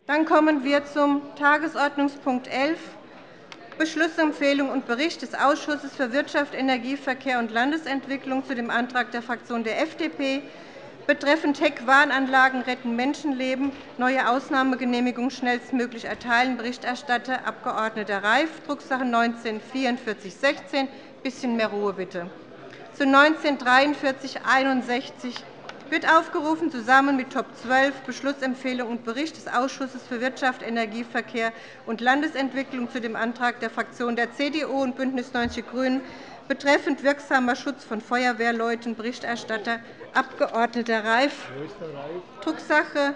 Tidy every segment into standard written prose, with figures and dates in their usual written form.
Dann kommen wir zum Tagesordnungspunkt 11, Beschlussempfehlung und Bericht des Ausschusses für Wirtschaft, Energie, Verkehr und Landesentwicklung zu dem Antrag der Fraktion der FDP betreffend Heckwarnanlagen retten Menschenleben, neue Ausnahmegenehmigung schnellstmöglich erteilen. Berichterstatter Abg. Reif, Drucksache 19-4416. Ein bisschen mehr Ruhe, bitte. Zu 19-4361 wird aufgerufen, zusammen mit Top 12 Beschlussempfehlung und Bericht des Ausschusses für Wirtschaft, Energie, Verkehr und Landesentwicklung zu dem Antrag der Fraktionen der CDU und BÜNDNIS 90 die GRÜNEN betreffend wirksamer Schutz von Feuerwehrleuten. Berichterstatter Abg. Reif, Drucksache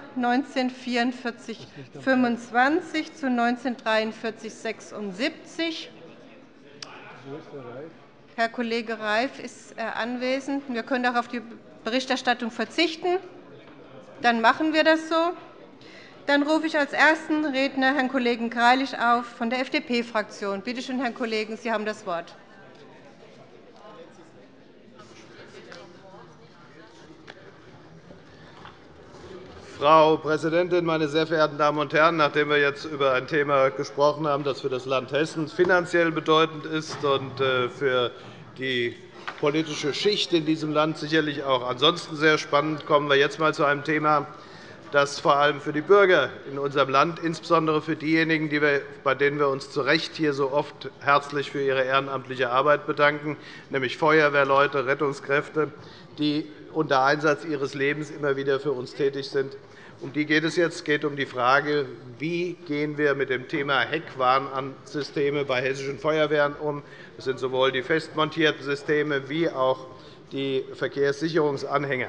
19-4425 zu 19-4376. Herr Kollege Reif, ist er anwesend? Wir können auch auf die Berichterstattung verzichten. Dann machen wir das so. Dann rufe ich als ersten Redner Herrn Kollegen Greilich auf von der FDP-Fraktion. Bitte schön, Herr Kollegen, Sie haben das Wort. Frau Präsidentin, meine sehr verehrten Damen und Herren! Nachdem wir jetzt über ein Thema gesprochen haben, das für das Land Hessen finanziell bedeutend ist und für die politische Schicht in diesem Land sicherlich auch ansonsten sehr spannend, kommen wir jetzt einmal zu einem Thema, das vor allem für die Bürger in unserem Land, insbesondere für diejenigen, bei denen wir uns zu Recht hier so oft herzlich für ihre ehrenamtliche Arbeit bedanken, nämlich Feuerwehrleute, Rettungskräfte, die unter Einsatz ihres Lebens immer wieder für uns tätig sind. Um die geht es jetzt. Es geht um die Frage, wie gehen wir mit dem Thema Heckwarnsysteme bei hessischen Feuerwehren um. Das sind sowohl die fest montierten Systeme wie auch die Verkehrssicherungsanhänger.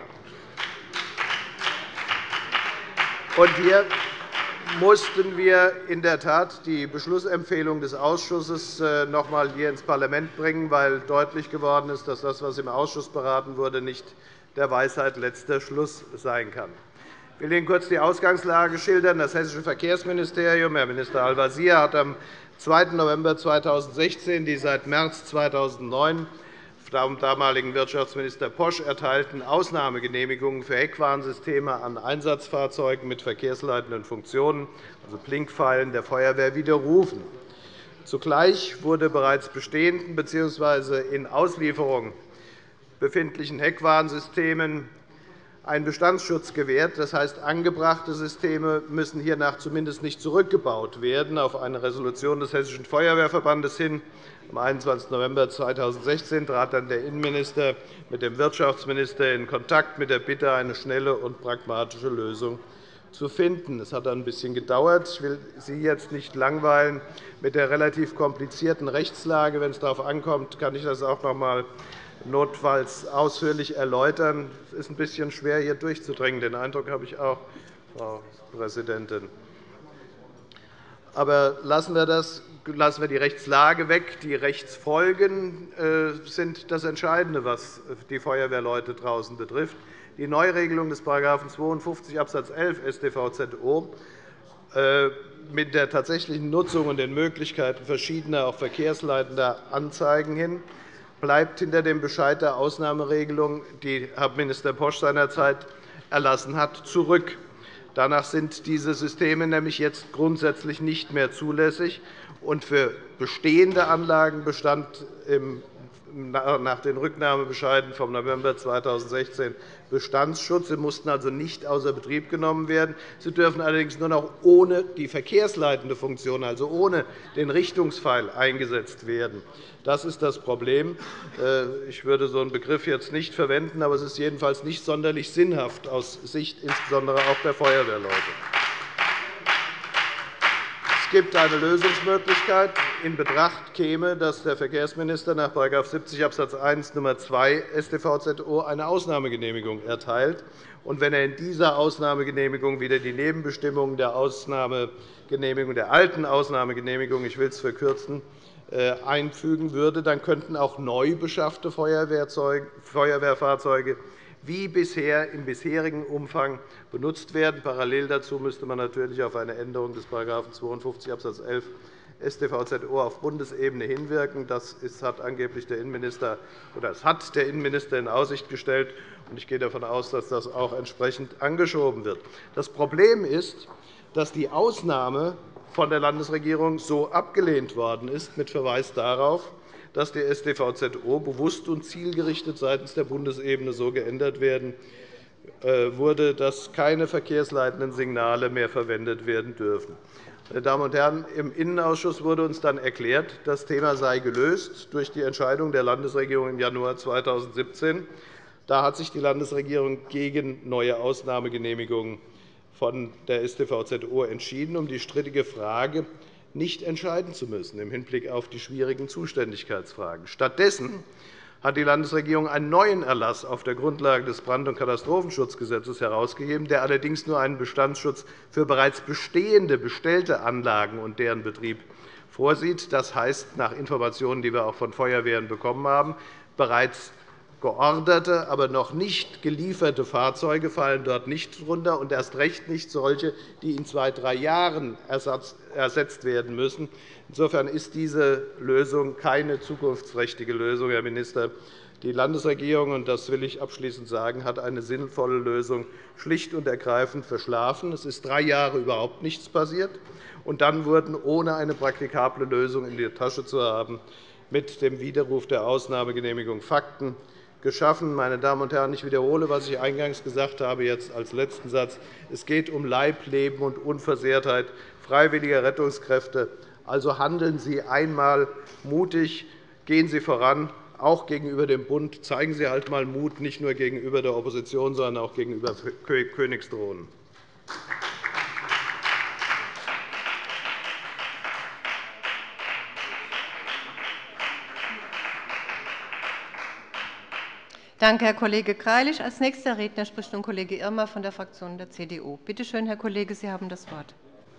Hier mussten wir in der Tat die Beschlussempfehlung des Ausschusses noch einmal hier ins Parlament bringen, weil deutlich geworden ist, dass das, was im Ausschuss beraten wurde, nicht der Weisheit letzter Schluss sein kann. Ich will Ihnen kurz die Ausgangslage schildern. Das Hessische Verkehrsministerium, Herr Minister Al-Wazir, hat am 2. November 2016 die seit März 2009 vom damaligen Wirtschaftsminister Posch erteilten Ausnahmegenehmigungen für Heckwarnsysteme an Einsatzfahrzeugen mit verkehrsleitenden Funktionen, also Blinkpfeilen, der Feuerwehr widerrufen. Zugleich wurde bereits bestehenden bzw. in Auslieferung befindlichen Heckwarnsystemen ein Bestandsschutz gewährt. Das heißt, angebrachte Systeme müssen hiernach zumindest nicht zurückgebaut werden. Auf eine Resolution des Hessischen Feuerwehrverbandes hin am 21. November 2016 trat dann der Innenminister mit dem Wirtschaftsminister in Kontakt mit der Bitte, eine schnelle und pragmatische Lösung zu finden. Es hat dann ein bisschen gedauert. Ich will Sie jetzt nicht langweilen mit der relativ komplizierten Rechtslage. Wenn es darauf ankommt, kann ich das auch noch einmal notfalls ausführlich erläutern. Es ist ein bisschen schwer, hier durchzudringen. Den Eindruck habe ich auch, Frau Präsidentin. Aber lassen wir die Rechtslage weg. Die Rechtsfolgen sind das Entscheidende, was die Feuerwehrleute draußen betrifft. Die Neuregelung des § 52 Abs. 11 StVZO mit der tatsächlichen Nutzung und den Möglichkeiten verschiedener, auch verkehrsleitender Anzeigen hin bleibt hinter dem Bescheid der Ausnahmeregelung, die Herr Minister Posch seinerzeit erlassen hat, zurück. Danach sind diese Systeme nämlich jetzt grundsätzlich nicht mehr zulässig. Und für bestehende Anlagen bestand nach den Rücknahmebescheiden vom November 2016 Bestandsschutz. Sie mussten also nicht außer Betrieb genommen werden. Sie dürfen allerdings nur noch ohne die verkehrsleitende Funktion, also ohne den Richtungspfeil, eingesetzt werden. Das ist das Problem. Ich würde so einen Begriff jetzt nicht verwenden, aber es ist jedenfalls nicht sonderlich sinnhaft aus Sicht insbesondere auch der Feuerwehrleute. Es gibt eine Lösungsmöglichkeit. In Betracht käme, dass der Verkehrsminister nach § 70 Abs. 1 Nr. 2 StVZO eine Ausnahmegenehmigung erteilt. Und wenn er in dieser Ausnahmegenehmigung wieder die Nebenbestimmungen der Ausnahmegenehmigung, der alten Ausnahmegenehmigung, ich will es verkürzen, einfügen würde, dann könnten auch neu beschaffte Feuerwehrfahrzeuge wie bisher im bisherigen Umfang benutzt werden. Parallel dazu müsste man natürlich auf eine Änderung des § 52 Abs. 11 StVZO auf Bundesebene hinwirken. Das hat angeblich der Innenminister in Aussicht gestellt. Ich gehe davon aus, dass das auch entsprechend angeschoben wird. Das Problem ist, dass die Ausnahme von der Landesregierung so abgelehnt worden ist, mit Verweis darauf, dass die StVZO bewusst und zielgerichtet seitens der Bundesebene so geändert werden wurde, dass keine verkehrsleitenden Signale mehr verwendet werden dürfen. Meine Damen und Herren, im Innenausschuss wurde uns dann erklärt, das Thema sei gelöst durch die Entscheidung der Landesregierung im Januar 2017. Da hat sich die Landesregierung gegen neue Ausnahmegenehmigungen von der StVZO entschieden, um die strittige Frage nicht entscheiden zu müssen im Hinblick auf die schwierigen Zuständigkeitsfragen. Stattdessen hat die Landesregierung einen neuen Erlass auf der Grundlage des Brand- und Katastrophenschutzgesetzes herausgegeben, der allerdings nur einen Bestandsschutz für bereits bestehende, bestellte Anlagen und deren Betrieb vorsieht. Das heißt, nach Informationen, die wir auch von Feuerwehren bekommen haben, bereits georderte, aber noch nicht gelieferte Fahrzeuge fallen dort nicht darunter, und erst recht nicht solche, die in 2, 3 Jahren ersetzt werden müssen. Insofern ist diese Lösung keine zukunftsträchtige Lösung, Herr Minister. Die Landesregierung, und das will ich abschließend sagen, hat eine sinnvolle Lösung schlicht und ergreifend verschlafen. Es ist 3 Jahre überhaupt nichts passiert, und dann wurden, ohne eine praktikable Lösung in der Tasche zu haben, mit dem Widerruf der Ausnahmegenehmigung Fakten geschaffen. Meine Damen und Herren, ich wiederhole, was ich eingangs gesagt habe, jetzt als letzten Satz. Es geht um Leib, Leben und Unversehrtheit freiwilliger Rettungskräfte. Also handeln Sie einmal mutig, gehen Sie voran, auch gegenüber dem Bund. Zeigen Sie halt einmal Mut, nicht nur gegenüber der Opposition, sondern auch gegenüber Königsdrohnen. Danke, Herr Kollege Greilich. Als nächster Redner spricht nun Kollege Irmer von der Fraktion der CDU. Bitte schön, Herr Kollege, Sie haben das Wort.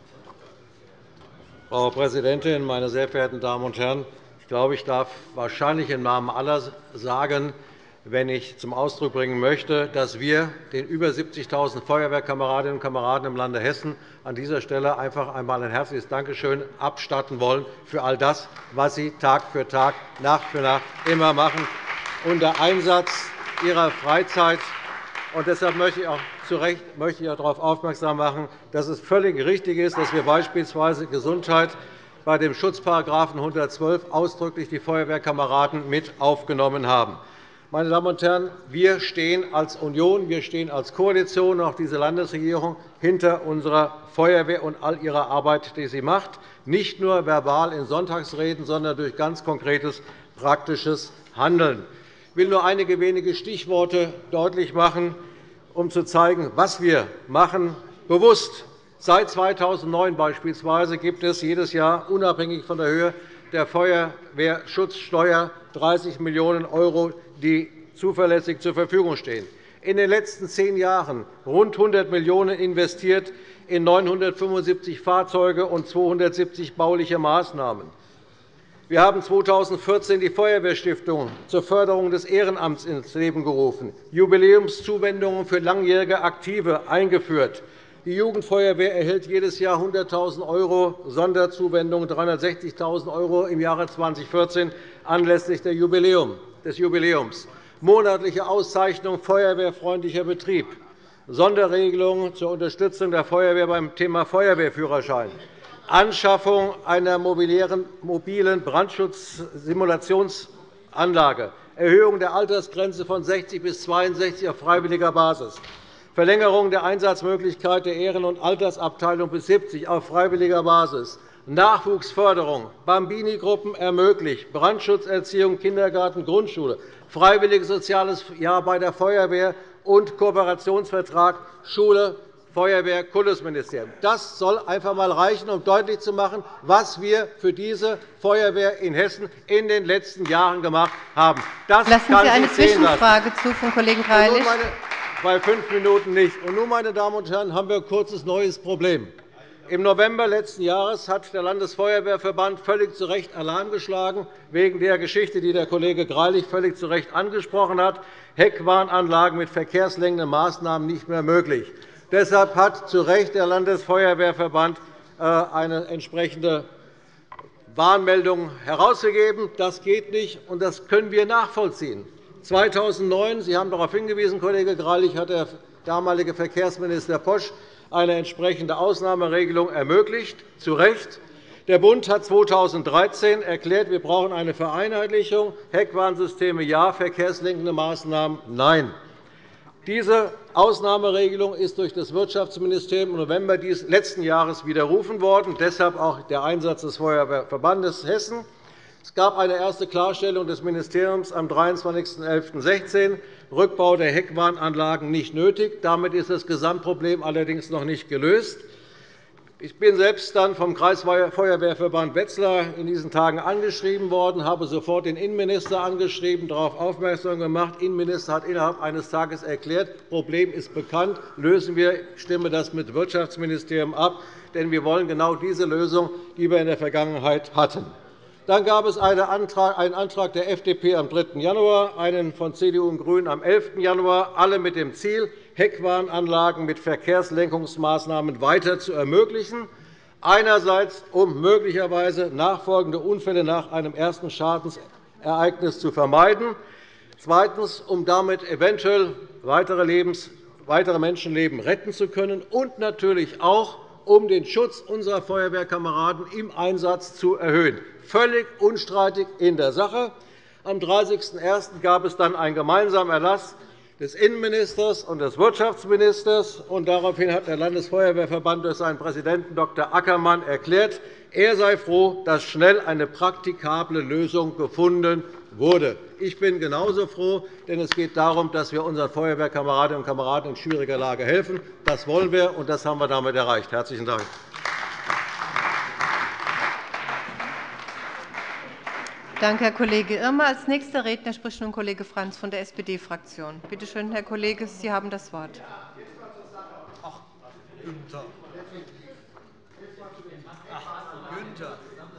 Frau Präsidentin, meine sehr verehrten Damen und Herren! Ich glaube, ich darf wahrscheinlich im Namen aller sagen, wenn ich zum Ausdruck bringen möchte, dass wir den über 70.000 Feuerwehrkameradinnen und Kameraden im Lande Hessen an dieser Stelle einfach einmal ein herzliches Dankeschön abstatten wollen für all das, was Sie Tag für Tag, Nacht für Nacht immer machen, unter Einsatz Ihrer Freizeit. Und deshalb möchte ich auch zu Recht darauf aufmerksam machen, dass es völlig richtig ist, dass wir beispielsweise Gesundheit bei dem Schutzparagraphen 112 ausdrücklich die Feuerwehrkameraden mit aufgenommen haben. Meine Damen und Herren, wir stehen als Union, wir stehen als Koalition, auch diese Landesregierung, hinter unserer Feuerwehr und all ihrer Arbeit, die sie macht, nicht nur verbal in Sonntagsreden, sondern durch ganz konkretes, praktisches Handeln. Ich will nur einige wenige Stichworte deutlich machen, um zu zeigen, was wir machen. Bewusst. Seit 2009 beispielsweise gibt es jedes Jahr, unabhängig von der Höhe der Feuerwehrschutzsteuer, 30 Millionen €, die zuverlässig zur Verfügung stehen. In den letzten 10 Jahren rund 100 Millionen € investiert in 975 Fahrzeuge und 270 bauliche Maßnahmen. Wir haben 2014 die Feuerwehrstiftung zur Förderung des Ehrenamts ins Leben gerufen, Jubiläumszuwendungen für langjährige Aktive eingeführt. Die Jugendfeuerwehr erhält jedes Jahr 100.000 €, Sonderzuwendungen 360.000 € im Jahre 2014 anlässlich des Jubiläums, monatliche Auszeichnung feuerwehrfreundlicher Betrieb, Sonderregelungen zur Unterstützung der Feuerwehr beim Thema Feuerwehrführerschein, Anschaffung einer mobilen Brandschutzsimulationsanlage, Erhöhung der Altersgrenze von 60 bis 62 auf freiwilliger Basis, Verlängerung der Einsatzmöglichkeit der Ehren- und Altersabteilung bis 70 auf freiwilliger Basis, Nachwuchsförderung, Bambini-Gruppen ermöglicht, Brandschutzerziehung, Kindergarten, Grundschule, freiwilliges soziales Jahr bei der Feuerwehr und Kooperationsvertrag Schule, Feuerwehr, Kultusministerium. Das soll einfach einmal reichen, um deutlich zu machen, was wir für diese Feuerwehr in Hessen in den letzten Jahren gemacht haben. Das Lassen Sie eine Zwischenfrage zu von Kollegen Greilich. Bei 5 Minuten nicht. Und nun, meine Damen und Herren, haben wir ein kurzes neues Problem. Im November letzten Jahres hat der Landesfeuerwehrverband völlig zu Recht Alarm geschlagen, wegen der Geschichte, die der Kollege Greilich völlig zu Recht angesprochen hat. Heckwarnanlagen mit verkehrslenkenden Maßnahmen nicht mehr möglich. Deshalb hat zu Recht der Landesfeuerwehrverband eine entsprechende Warnmeldung herausgegeben. Das geht nicht, und das können wir nachvollziehen. 2009, Sie haben darauf hingewiesen, Kollege Greilich, hat der damalige Verkehrsminister Posch eine entsprechende Ausnahmeregelung ermöglicht, zu Recht. Der Bund hat 2013 erklärt, wir brauchen eine Vereinheitlichung. Heckwarnsysteme ja, verkehrslenkende Maßnahmen nein. Diese Ausnahmeregelung ist durch das Wirtschaftsministerium im November letzten Jahres widerrufen worden, deshalb auch der Einsatz des Feuerwehrverbandes Hessen. Es gab eine erste Klarstellung des Ministeriums am 23.11.16, Rückbau der Heckwarnanlagen nicht nötig. Damit ist das Gesamtproblem allerdings noch nicht gelöst. Ich bin selbst dann vom Kreisfeuerwehrverband Wetzlar in diesen Tagen angeschrieben worden, habe sofort den Innenminister angeschrieben, darauf aufmerksam gemacht. Der Innenminister hat innerhalb eines Tages erklärt, das Problem ist bekannt, lösen wir. Ich stimme das mit dem Wirtschaftsministerium ab, denn wir wollen genau diese Lösung, die wir in der Vergangenheit hatten. Dann gab es einen Antrag der FDP am 3. Januar, einen von CDU und GRÜNEN am 11. Januar, alle mit dem Ziel, Heckwarnanlagen mit Verkehrslenkungsmaßnahmen weiter zu ermöglichen, einerseits um möglicherweise nachfolgende Unfälle nach einem ersten Schadensereignis zu vermeiden, zweitens, um damit eventuell weitere Menschenleben retten zu können, und natürlich auch, um den Schutz unserer Feuerwehrkameraden im Einsatz zu erhöhen. Völlig unstreitig in der Sache. Am 30.01. gab es dann einen gemeinsamen Erlass des Innenministers und des Wirtschaftsministers. Daraufhin hat der Landesfeuerwehrverband durch seinen Präsidenten Dr. Ackermann erklärt, er sei froh, dass schnell eine praktikable Lösung gefunden wurde. Ich bin genauso froh, denn es geht darum, dass wir unseren Feuerwehrkameradinnen und Kameraden in schwieriger Lage helfen. Das wollen wir, und das haben wir damit erreicht. – Herzlichen Dank. Danke, Herr Kollege Irmer. Als nächster Redner spricht nun Kollege Frantz von der SPD-Fraktion. Bitte schön, Herr Kollege, Sie haben das Wort. Ach, Günther. Günther.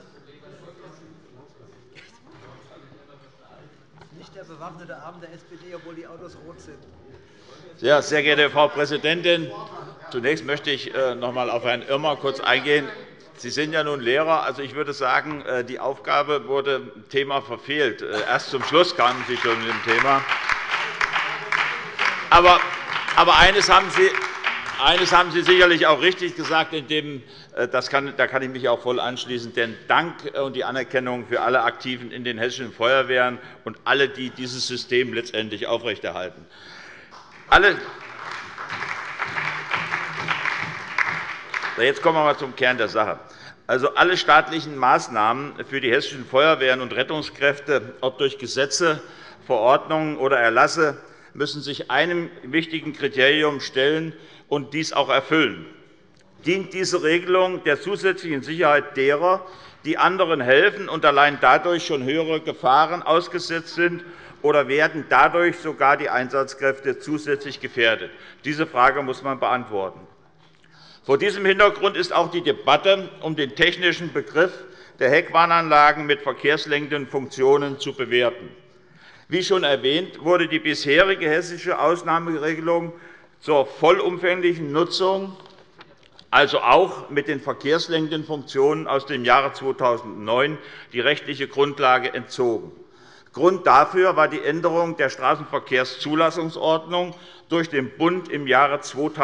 Nicht der bewaffnete Arm der SPD, obwohl die Autos rot sind. Ja, sehr geehrte Frau Präsidentin! Zunächst möchte ich noch einmal auf Herrn Irmer kurz eingehen. Sie sind ja nun Lehrer. Also, ich würde sagen, die Aufgabe wurde im Thema verfehlt. Erst zum Schluss kamen Sie schon mit dem Thema. Aber eines haben Sie sicherlich auch richtig gesagt. Da kann ich mich auch voll anschließen. Denn Dank und die Anerkennung für alle Aktiven in den hessischen Feuerwehren und alle, die dieses System letztendlich aufrechterhalten. Jetzt kommen wir einmal zum Kern der Sache. Also, alle staatlichen Maßnahmen für die hessischen Feuerwehren und Rettungskräfte, ob durch Gesetze, Verordnungen oder Erlasse, müssen sich einem wichtigen Kriterium stellen und dies auch erfüllen. Dient diese Regelung der zusätzlichen Sicherheit derer, die anderen helfen und allein dadurch schon höhere Gefahren ausgesetzt sind, oder werden dadurch sogar die Einsatzkräfte zusätzlich gefährdet? Diese Frage muss man beantworten. Vor diesem Hintergrund ist auch die Debatte um den technischen Begriff der Heckwarnanlagen mit verkehrslenkenden Funktionen zu bewerten. Wie schon erwähnt, wurde die bisherige hessische Ausnahmeregelung zur vollumfänglichen Nutzung, also auch mit den verkehrslenkenden Funktionen aus dem Jahre 2009, die rechtliche Grundlage entzogen. Grund dafür war die Änderung der Straßenverkehrszulassungsordnung durch den Bund im Jahre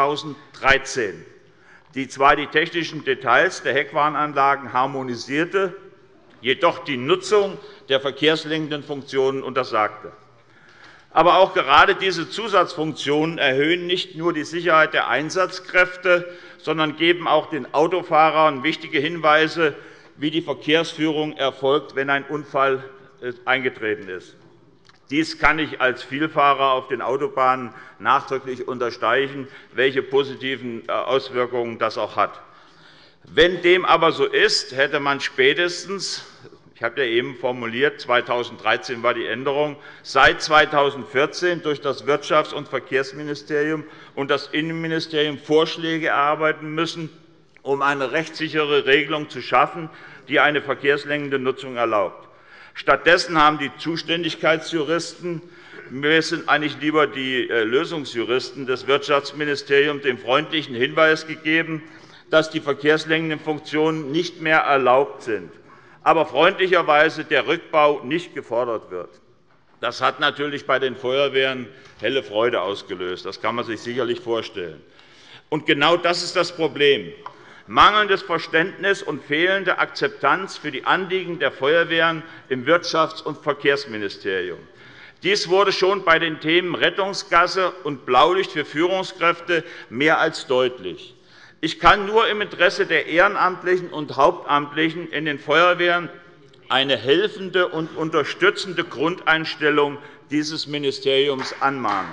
2013. Die zwar die technischen Details der Heckwarnanlagen harmonisierte, jedoch die Nutzung der verkehrslenkenden Funktionen untersagte. Aber auch gerade diese Zusatzfunktionen erhöhen nicht nur die Sicherheit der Einsatzkräfte, sondern geben auch den Autofahrern wichtige Hinweise, wie die Verkehrsführung erfolgt, wenn ein Unfall eingetreten ist. Dies kann ich als Vielfahrer auf den Autobahnen nachdrücklich unterstreichen, welche positiven Auswirkungen das auch hat. Wenn dem aber so ist, hätte man spätestens, ich habe ja eben formuliert, 2013 war die Änderung, seit 2014 durch das Wirtschafts- und Verkehrsministerium und das Innenministerium Vorschläge erarbeiten müssen, um eine rechtssichere Regelung zu schaffen, die eine verkehrslenkende Nutzung erlaubt. Stattdessen haben die Zuständigkeitsjuristen, mir sind eigentlich lieber die Lösungsjuristen des Wirtschaftsministeriums, den freundlichen Hinweis gegeben, dass die verkehrslenkenden Funktionen nicht mehr erlaubt sind, aber freundlicherweise der Rückbau nicht gefordert wird. Das hat natürlich bei den Feuerwehren helle Freude ausgelöst. Das kann man sich sicherlich vorstellen. Und genau das ist das Problem. Mangelndes Verständnis und fehlende Akzeptanz für die Anliegen der Feuerwehren im Wirtschafts- und Verkehrsministerium. Dies wurde schon bei den Themen Rettungsgasse und Blaulicht für Führungskräfte mehr als deutlich. Ich kann nur im Interesse der Ehrenamtlichen und Hauptamtlichen in den Feuerwehren eine helfende und unterstützende Grundeinstellung dieses Ministeriums anmahnen.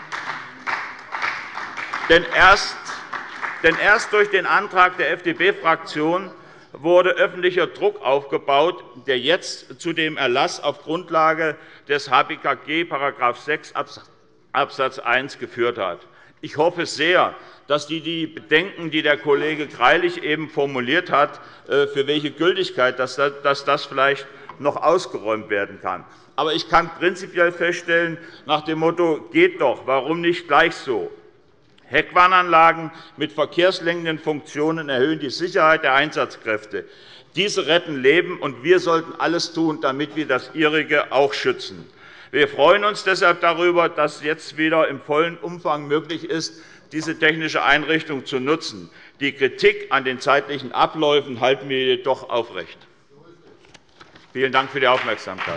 Denn erst durch den Antrag der FDP-Fraktion wurde öffentlicher Druck aufgebaut, der jetzt zu dem Erlass auf Grundlage des HBKG § 6 Abs. 1 geführt hat. Ich hoffe sehr, dass die Bedenken, die der Kollege Greilich eben formuliert hat, für welche Gültigkeit dass das vielleicht noch ausgeräumt werden kann. Aber ich kann prinzipiell feststellen, nach dem Motto geht doch, warum nicht gleich so? Heckwarnanlagen mit verkehrslenkenden Funktionen erhöhen die Sicherheit der Einsatzkräfte. Diese retten Leben, und wir sollten alles tun, damit wir das Ihrige auch schützen. Wir freuen uns deshalb darüber, dass jetzt wieder im vollen Umfang möglich ist, diese technische Einrichtung zu nutzen. Die Kritik an den zeitlichen Abläufen halten wir jedoch aufrecht. Vielen Dank für die Aufmerksamkeit.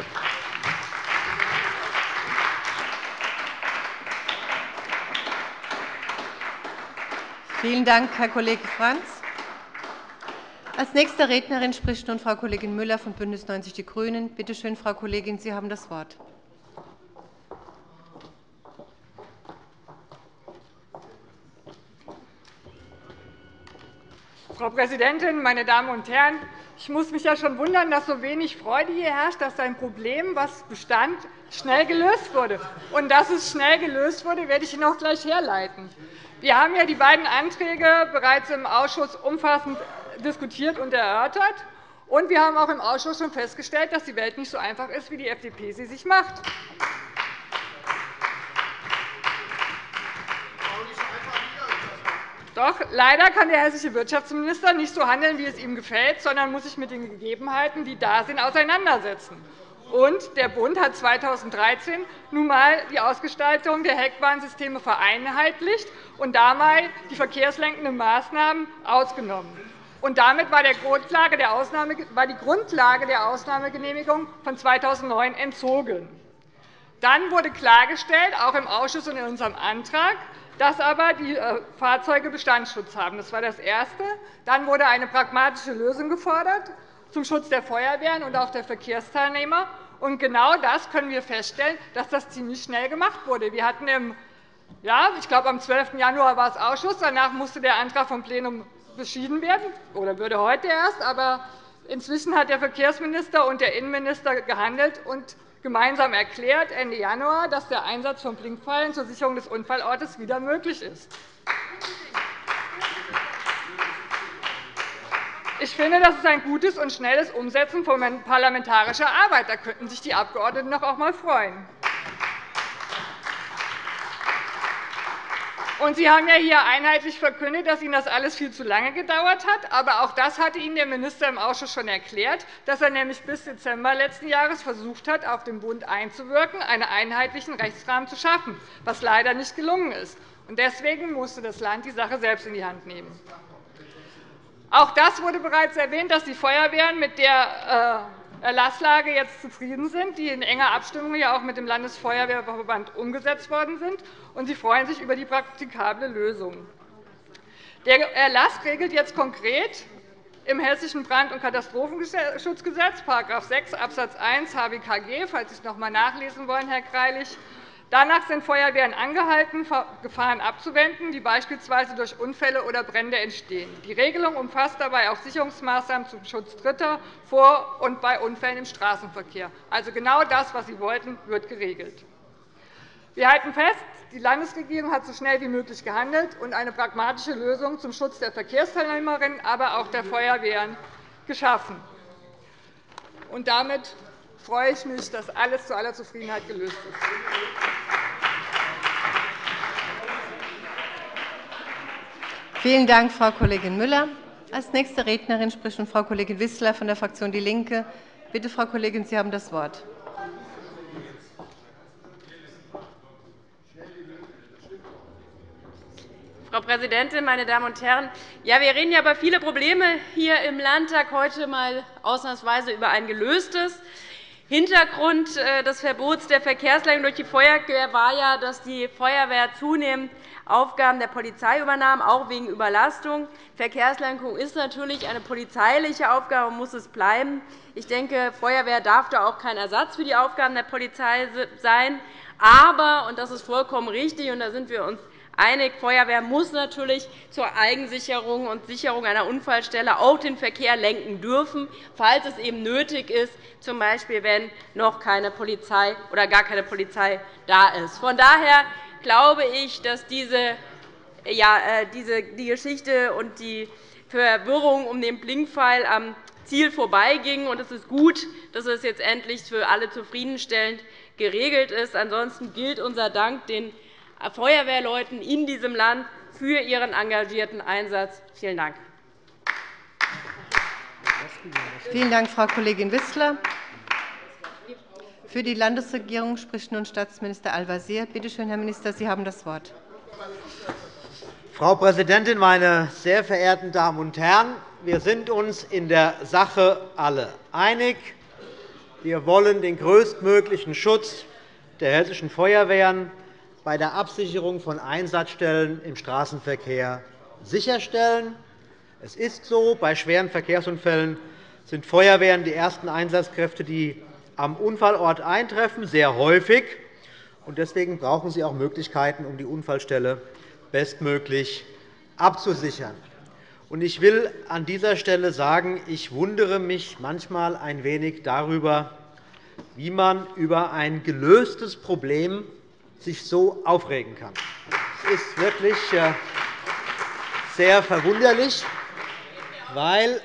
Vielen Dank, Herr Kollege Frantz. Als nächste Rednerin spricht nun Frau Kollegin Müller von BÜNDNIS 90 die GRÜNEN. Bitte schön, Frau Kollegin, Sie haben das Wort. Frau Präsidentin, meine Damen und Herren! Ich muss mich ja schon wundern, dass so wenig Freude hier herrscht, dass ein Problem, das bestand, schnell gelöst wurde. Und dass es schnell gelöst wurde, werde ich Ihnen auch gleich herleiten. Wir haben ja die beiden Anträge bereits im Ausschuss umfassend diskutiert und erörtert. Und wir haben auch im Ausschuss schon festgestellt, dass die Welt nicht so einfach ist, wie die FDP sie sich macht. Doch leider kann der hessische Wirtschaftsminister nicht so handeln, wie es ihm gefällt, sondern muss sich mit den Gegebenheiten, die da sind, auseinandersetzen. Und der Bund hat 2013 nun einmal die Ausgestaltung der Heckwarnsysteme vereinheitlicht und dabei die verkehrslenkenden Maßnahmen ausgenommen. Und damit war die Grundlage der Ausnahmegenehmigung von 2009 entzogen. Dann wurde klargestellt, auch im Ausschuss und in unserem Antrag, dass aber die Fahrzeuge Bestandsschutz haben. Das war das Erste. Dann wurde eine pragmatische Lösung gefordert zum Schutz der Feuerwehren und auch der Verkehrsteilnehmer. Und genau das können wir feststellen, dass das ziemlich schnell gemacht wurde. Wir hatten ich glaube, am 12. Januar war es Ausschuss. Danach musste der Antrag vom Plenum beschieden werden, oder würde heute erst. Aber inzwischen hat der Verkehrsminister und der Innenminister gehandelt und gemeinsam erklärt, Ende Januar, dass der Einsatz von Blinkpfeilen zur Sicherung des Unfallortes wieder möglich ist. Ich finde, das ist ein gutes und schnelles Umsetzen von parlamentarischer Arbeit. Da könnten sich die Abgeordneten doch auch einmal freuen. Und Sie haben ja hier einheitlich verkündet, dass Ihnen das alles viel zu lange gedauert hat. Aber auch das hatte Ihnen der Minister im Ausschuss schon erklärt, dass er nämlich bis Dezember letzten Jahres versucht hat, auf den Bund einzuwirken, einen einheitlichen Rechtsrahmen zu schaffen, was leider nicht gelungen ist. Deswegen musste das Land die Sache selbst in die Hand nehmen. Auch das wurde bereits erwähnt, dass die Feuerwehren mit der Erlasslage jetzt zufrieden sind, die in enger Abstimmung ja auch mit dem Landesfeuerwehrverband umgesetzt worden sind. Und sie freuen sich über die praktikable Lösung. Der Erlass regelt jetzt konkret im Hessischen Brand- und Katastrophenschutzgesetz, § 6 Abs. 1 HBKG, falls Sie es noch einmal nachlesen wollen, Herr Greilich. Danach sind Feuerwehren angehalten, Gefahren abzuwenden, die beispielsweise durch Unfälle oder Brände entstehen. Die Regelung umfasst dabei auch Sicherungsmaßnahmen zum Schutz Dritter vor und bei Unfällen im Straßenverkehr. Also genau das, was Sie wollten, wird geregelt. Wir halten fest, die Landesregierung hat so schnell wie möglich gehandelt und eine pragmatische Lösung zum Schutz der Verkehrsteilnehmerinnen, aber auch der Feuerwehren geschaffen. Und damit freue ich mich, dass alles zu aller Zufriedenheit gelöst ist. Vielen Dank, Frau Kollegin Müller. Als nächste Rednerin spricht nun Frau Kollegin Wissler von der Fraktion DIE LINKE. Bitte, Frau Kollegin, Sie haben das Wort. Frau Präsidentin, meine Damen und Herren! Ja, wir reden ja über viele Probleme hier im Landtag, heute einmal ausnahmsweise über ein gelöstes. Hintergrund des Verbots der Verkehrsleitung durch die Feuerwehr war ja, dass die Feuerwehr zunehmend Aufgaben der Polizei übernahm, auch wegen Überlastung. Verkehrslenkung ist natürlich eine polizeiliche Aufgabe und muss es bleiben. Ich denke, Feuerwehr darf da auch kein Ersatz für die Aufgaben der Polizei sein. Aber, und das ist vollkommen richtig, und da sind wir uns einig, Feuerwehr muss natürlich zur Eigensicherung und Sicherung einer Unfallstelle auch den Verkehr lenken dürfen, falls es eben nötig ist, z. B. wenn noch keine Polizei oder gar keine Polizei da ist. Von daher glaube ich, dass die Geschichte und die Verwirrung um den Blinkpfeil am Ziel vorbeiging. Es ist gut, dass es jetzt endlich für alle zufriedenstellend geregelt ist. Ansonsten gilt unser Dank den Feuerwehrleuten in diesem Land für ihren engagierten Einsatz. Vielen Dank. Vielen Dank, Frau Kollegin Wissler. Für die Landesregierung spricht nun Staatsminister Al-Wazir. Bitte schön, Herr Minister, Sie haben das Wort. Frau Präsidentin, meine sehr verehrten Damen und Herren! Wir sind uns in der Sache alle einig. Wir wollen den größtmöglichen Schutz der hessischen Feuerwehren bei der Absicherung von Einsatzstellen im Straßenverkehr sicherstellen. Es ist so, bei schweren Verkehrsunfällen sind Feuerwehren die ersten Einsatzkräfte, die am Unfallort eintreffen, sehr häufig. Deswegen brauchen sie auch Möglichkeiten, um die Unfallstelle bestmöglich abzusichern. Ich will an dieser Stelle sagen, ich wundere mich manchmal ein wenig darüber, wie man über ein gelöstes Problem sich so aufregen kann. Es ist wirklich sehr verwunderlich, weil,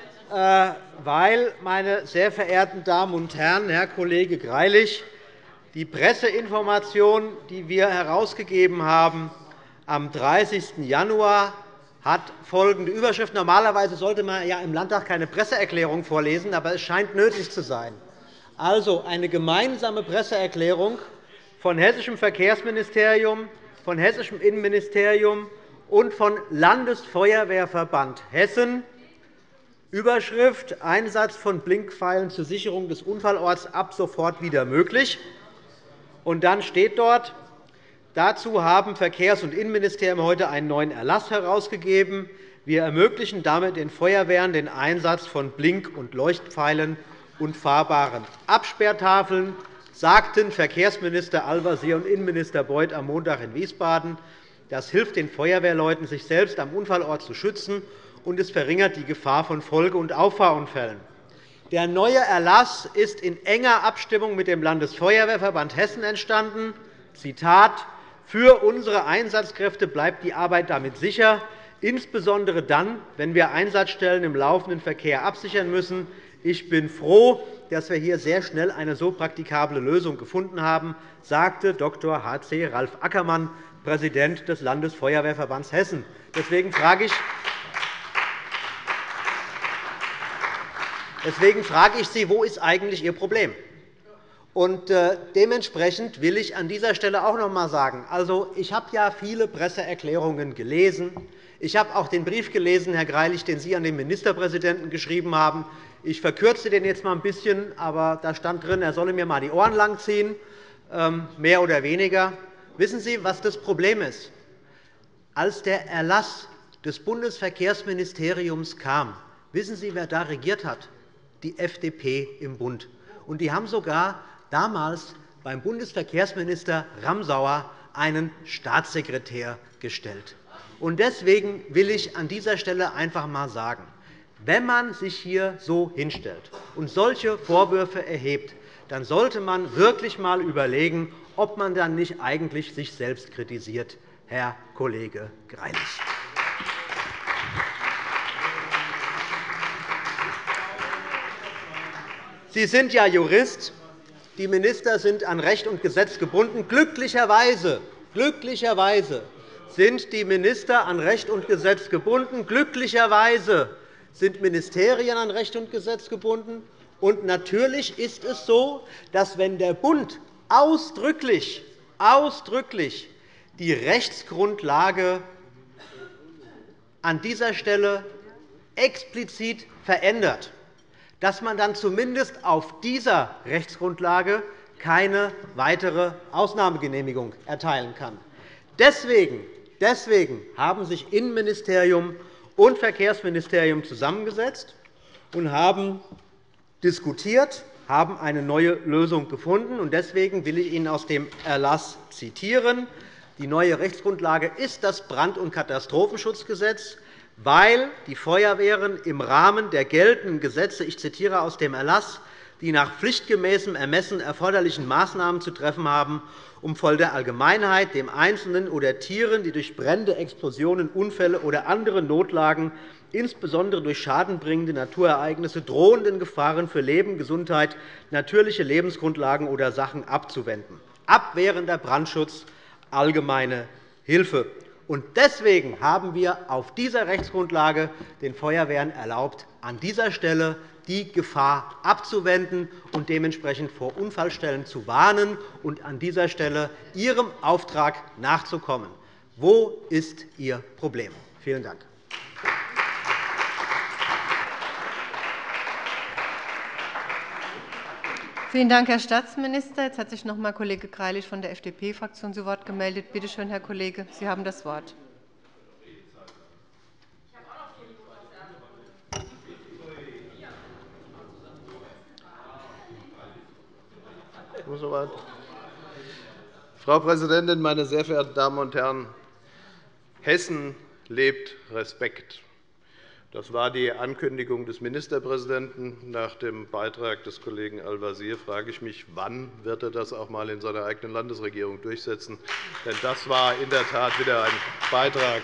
meine sehr verehrten Damen und Herren, Herr Kollege Greilich, die Presseinformation, die wir herausgegeben haben, am 30. Januar hat folgende Überschrift. Normalerweise sollte man ja im Landtag keine Presseerklärung vorlesen, aber es scheint nötig zu sein. Also eine gemeinsame Presseerklärung von Hessischem Verkehrsministerium, von Hessischem Innenministerium und von Landesfeuerwehrverband Hessen. Überschrift: Einsatz von Blinkpfeilen zur Sicherung des Unfallorts ab sofort wieder möglich. Und dann steht dort: Dazu haben Verkehrs- und Innenministerium heute einen neuen Erlass herausgegeben. Wir ermöglichen damit den Feuerwehren den Einsatz von Blink- und Leuchtpfeilen und fahrbaren Absperrtafeln, sagten Verkehrsminister Al-Wazir und Innenminister Beuth am Montag in Wiesbaden. Das hilft den Feuerwehrleuten, sich selbst am Unfallort zu schützen, und es verringert die Gefahr von Folge- und Auffahrunfällen. Der neue Erlass ist in enger Abstimmung mit dem Landesfeuerwehrverband Hessen entstanden. Zitat: Für unsere Einsatzkräfte bleibt die Arbeit damit sicher, insbesondere dann, wenn wir Einsatzstellen im laufenden Verkehr absichern müssen. Ich bin froh, dass wir hier sehr schnell eine so praktikable Lösung gefunden haben, sagte Dr. H.C. Ralf Ackermann, Präsident des Landesfeuerwehrverbands Hessen. Deswegen frage ich Sie, wo ist eigentlich Ihr Problem? Dementsprechend will ich an dieser Stelle auch noch einmal sagen, ich habe ja viele Presseerklärungen gelesen. Ich habe auch den Brief gelesen, Herr Greilich, den Sie an den Ministerpräsidenten geschrieben haben. Ich verkürze den jetzt einmal ein bisschen, aber da stand drin, er solle mir einmal die Ohren langziehen, mehr oder weniger. Wissen Sie, was das Problem ist? Als der Erlass des Bundesverkehrsministeriums kam, wissen Sie, wer da regiert hat? Die FDP im Bund. Und die haben sogar damals beim Bundesverkehrsminister Ramsauer einen Staatssekretär gestellt. Deswegen will ich an dieser Stelle einfach einmal sagen, wenn man sich hier so hinstellt und solche Vorwürfe erhebt, dann sollte man wirklich einmal überlegen, ob man dann nicht eigentlich sich selbst kritisiert, Herr Kollege Greilich. Sie sind ja Jurist. Die Minister sind an Recht und Gesetz gebunden. Glücklicherweise sind die Minister an Recht und Gesetz gebunden. Glücklicherweise sind Ministerien an Recht und Gesetz gebunden. Und natürlich ist es so, dass, wenn der Bund ausdrücklich die Rechtsgrundlage an dieser Stelle explizit verändert, dass man dann zumindest auf dieser Rechtsgrundlage keine weitere Ausnahmegenehmigung erteilen kann. Deswegen haben sich Innenministerium und Verkehrsministerium zusammengesetzt und haben diskutiert, haben eine neue Lösung gefunden. Deswegen will ich Ihnen aus dem Erlass zitieren. Die neue Rechtsgrundlage ist das Brand- und Katastrophenschutzgesetz, weil die Feuerwehren im Rahmen der geltenden Gesetze, ich zitiere aus dem Erlass, die nach pflichtgemäßem Ermessen erforderlichen Maßnahmen zu treffen haben, um von der Allgemeinheit, dem Einzelnen oder Tieren, die durch Brände, Explosionen, Unfälle oder andere Notlagen, insbesondere durch schadenbringende Naturereignisse, drohenden Gefahren für Leben, Gesundheit, natürliche Lebensgrundlagen oder Sachen abzuwenden. Abwehrender Brandschutz, allgemeine Hilfe. Deswegen haben wir auf dieser Rechtsgrundlage den Feuerwehren erlaubt, an dieser Stelle die Gefahr abzuwenden und dementsprechend vor Unfallstellen zu warnen und an dieser Stelle Ihrem Auftrag nachzukommen. Wo ist Ihr Problem? Vielen Dank. Vielen Dank, Herr Staatsminister. Jetzt hat sich noch einmal Kollege Greilich von der FDP-Fraktion zu Wort gemeldet. Bitte schön, Herr Kollege, Sie haben das Wort. Frau Präsidentin, meine sehr verehrten Damen und Herren! Hessen lebt Respekt. Das war die Ankündigung des Ministerpräsidenten. Nach dem Beitrag des Kollegen Al-Wazir frage ich mich, wann wird er das auch einmal in seiner eigenen Landesregierung durchsetzen? Denn das war in der Tat wieder ein Beitrag,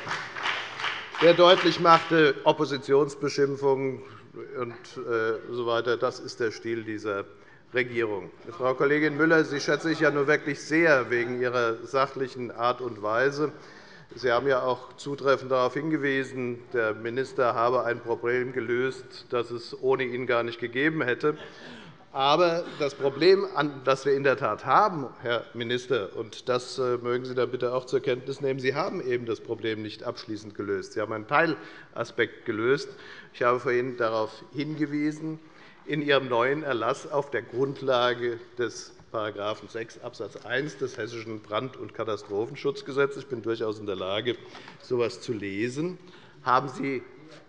der deutlich machte, Oppositionsbeschimpfungen und so weiter. Das ist der Stil dieser Regierung. Frau Kollegin Müller, Sie schätze ich ja nur wirklich sehr wegen Ihrer sachlichen Art und Weise. Sie haben ja auch zutreffend darauf hingewiesen, der Minister habe ein Problem gelöst, das es ohne ihn gar nicht gegeben hätte. Aber das Problem, das wir in der Tat haben, Herr Minister, und das mögen Sie dann bitte auch zur Kenntnis nehmen, Sie haben eben das Problem nicht abschließend gelöst. Sie haben einen Teilaspekt gelöst. Ich habe vorhin darauf hingewiesen, in Ihrem neuen Erlass auf der Grundlage des § 6 Abs. 1 des Hessischen Brand- und Katastrophenschutzgesetzes – ich bin durchaus in der Lage, so etwas zu lesen – haben Sie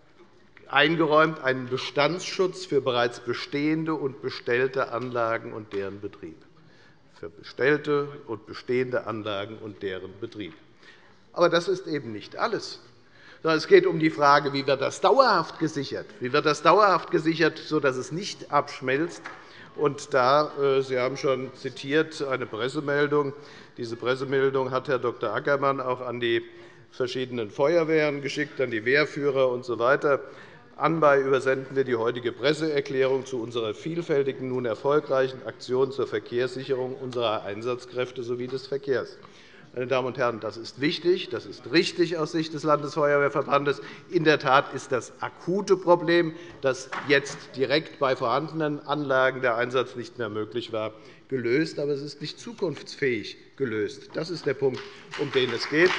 eingeräumt einen Bestandsschutz für bereits bestehende und bestellte Anlagen und deren Betrieb. Für bestellte und bestehende Anlagen und deren Betrieb. Aber das ist eben nicht alles. Es geht um die Frage, wie wird das dauerhaft gesichert? Wie wird das dauerhaft gesichert, sodass es nicht abschmelzt? Und da, Sie haben schon zitiert, eine Pressemeldung. Diese Pressemeldung hat Herr Dr. Ackermann auch an die verschiedenen Feuerwehren geschickt, an die Wehrführer usw. Anbei übersenden wir die heutige Presseerklärung zu unserer vielfältigen, nun erfolgreichen Aktion zur Verkehrssicherung unserer Einsatzkräfte sowie des Verkehrs. Meine Damen und Herren, das ist wichtig, das ist richtig aus Sicht des Landesfeuerwehrverbandes. In der Tat ist das akute Problem, dass jetzt direkt bei vorhandenen Anlagen der Einsatz nicht mehr möglich war, gelöst. Aber es ist nicht zukunftsfähig gelöst. Das ist der Punkt, um den es geht.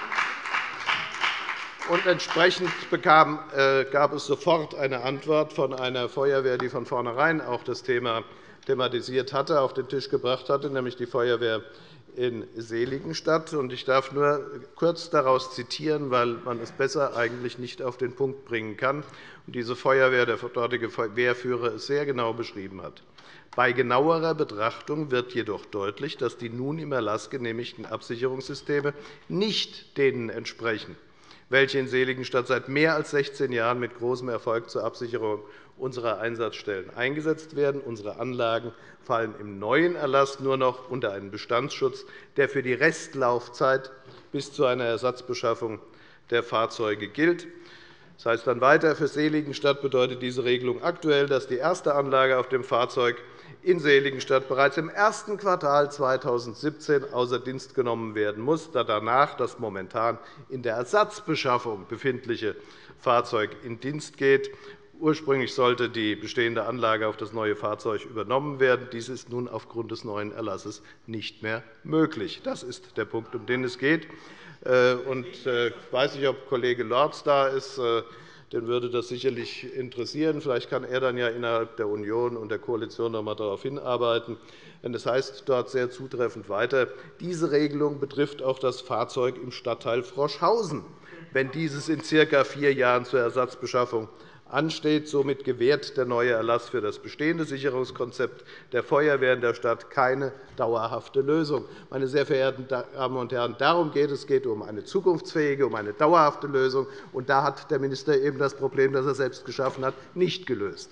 Und entsprechend gab es sofort eine Antwort von einer Feuerwehr, die von vornherein auch das Thema thematisiert hatte, auf den Tisch gebracht hatte, nämlich die Feuerwehr in Seligenstadt. Ich darf nur kurz daraus zitieren, weil man es besser eigentlich nicht auf den Punkt bringen kann. Diese Feuerwehr, der dortige Wehrführer, es sehr genau beschrieben hat. Bei genauerer Betrachtung wird jedoch deutlich, dass die nun im Erlass genehmigten Absicherungssysteme nicht denen entsprechen, welche in Seligenstadt seit mehr als 16 Jahren mit großem Erfolg zur Absicherung unserer Einsatzstellen eingesetzt werden. Unsere Anlagen fallen im neuen Erlass nur noch unter einen Bestandsschutz, der für die Restlaufzeit bis zu einer Ersatzbeschaffung der Fahrzeuge gilt. Das heißt dann weiter, für Seligenstadt bedeutet diese Regelung aktuell, dass die erste Anlage auf dem Fahrzeug in Seligenstadt bereits im ersten Quartal 2017 außer Dienst genommen werden muss, da danach das momentan in der Ersatzbeschaffung befindliche Fahrzeug in Dienst geht Ursprünglich sollte die bestehende Anlage auf das neue Fahrzeug übernommen werden. Dies ist nun aufgrund des neuen Erlasses nicht mehr möglich. Das ist der Punkt, um den es geht. Ich weiß nicht, ob Kollege Lorz da ist. Den würde das sicherlich interessieren. Vielleicht kann er dann ja innerhalb der Union und der Koalition noch einmal darauf hinarbeiten. Denn das heißt dort sehr zutreffend weiter, diese Regelung betrifft auch das Fahrzeug im Stadtteil Froschhausen, wenn dieses in ca. 4 Jahren zur Ersatzbeschaffung ansteht. Somit gewährt der neue Erlass für das bestehende Sicherungskonzept der Feuerwehr in der Stadt keine dauerhafte Lösung. Meine sehr verehrten Damen und Herren, darum geht es. Es geht um eine zukunftsfähige, um eine dauerhafte Lösung. Und da hat der Minister eben das Problem, das er selbst geschaffen hat, nicht gelöst.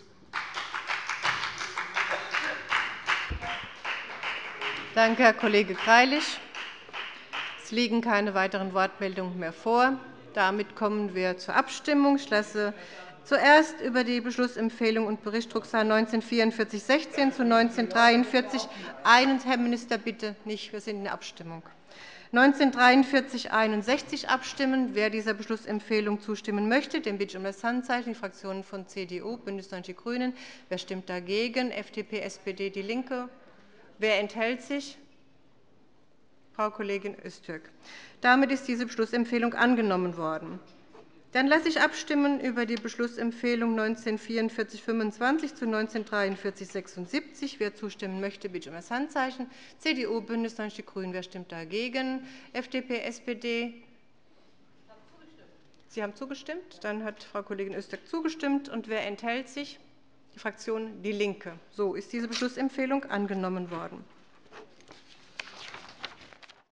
Danke, Herr Kollege Greilich. Es liegen keine weiteren Wortmeldungen mehr vor. Damit kommen wir zur Abstimmung. Ich lasse zuerst über die Beschlussempfehlung und Bericht Drucksache 19-4416 zu 19-43 Herr Minister, bitte nicht. Wir sind in der Abstimmung. 19-4361 abstimmen. Wer dieser Beschlussempfehlung zustimmen möchte, den bitte ich um das Handzeichen. Die Fraktionen von CDU, BÜNDNIS 90 die GRÜNEN. Wer stimmt dagegen? FDP, SPD, DIE LINKE. Wer enthält sich? Frau Kollegin Öztürk. Damit ist diese Beschlussempfehlung angenommen worden. Dann lasse ich abstimmen über die Beschlussempfehlung 19-4425 zu 19-4376. Wer zustimmen möchte, bitte ich um das Handzeichen. CDU, BÜNDNIS 90 die GRÜNEN. Wer stimmt dagegen? FDP, SPD. Sie haben zugestimmt. Dann hat Frau Kollegin Öztürk zugestimmt. Und wer enthält sich? Die Fraktion DIE LINKE. So ist diese Beschlussempfehlung angenommen worden.